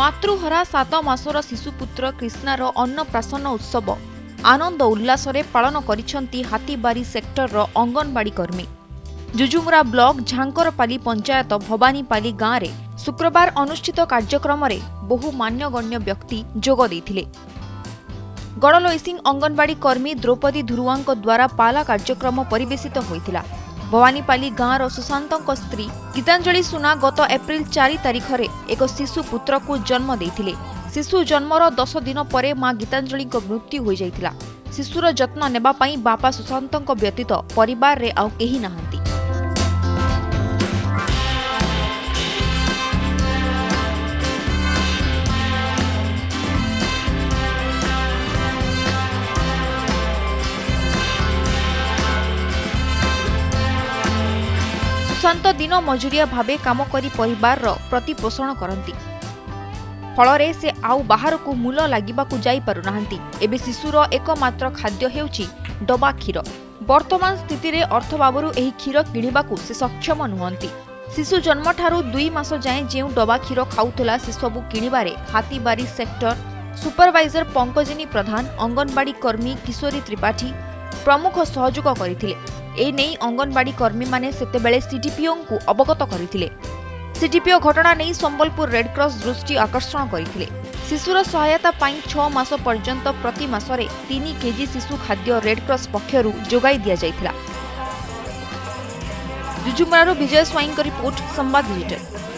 मातृहरा 7 मासर शिशुपुत्र कृष्णार अन्नप्राशन उत्सव आनंद उल्लास पालन करिसेंती हाथीबारी सेक्टर अंगनवाड़ी कर्मी। जुजुमुरा ब्लॉक झांकरपाली पंचायत भवानीपाली गाँव में शुक्रवार अनुष्ठित कार्यक्रम में बहु मान्यगण्य व्यक्ति जोग देथिले। गड़लोईसिंग अंगनवाड़ी कर्मी द्रौपदी धुरुआंक द्वारा पाला कार्यक्रम परिवेशित होइतिला। भवानीपाली गाँवर सुशांतों स्त्री गीतांजलि सुना गत एप्रिल 4 तारिख में एक शिशु पुत्र को जन्म देथिले। शिशु जन्मर 10 दिन पर मां गीतांजलि मृत्यु हो जाइतिला। शिशुर जत्न नेबा पई बापा सुशांतों व्यतीत परिवार रे आउ केही नाहंती। सुशांत दिन मजुरिया भावे काम करी परिवार प्रतिपोषण करती। फल से आउ बाहर को मूल लागिबाकु जाई पारुनाहांती। एबे शिशुर एकमात्र खाद्य हेउची डबा क्षीर। वर्तमान स्थिति रे अर्थभावरु एही क्षीर किणिबाकु से सक्षम नुहंती। शिशु जन्म ठारू 2 मास जाए जेउ डबा क्षीर खाउथला से सबु किणिबारे हाथीबारी सेक्टर सुपरवाइजर पंकजिनी प्रधान, अंगनवाड़ी कर्मी किशोरी त्रिपाठी प्रमुख सहयोग करथिले। ए नहीं अंगनवाड़ी कर्मी माने सेतेबेले सीडीपीओ को अवगत करथिले। सीडीपीओ घटना नहीं संबलपुर रेडक्रॉस दृष्टि आकर्षण करथिले। शिशुर सहायता पाई 6 मास पर्यंत प्रति मासरे 3 केजी शिशु खाद्य रेडक्रॉस पक्षरु जोगाई दिया जाइथिला। जुजुमुरारो विजय स्वाईं रिपोर्ट संबाद डिजिटल।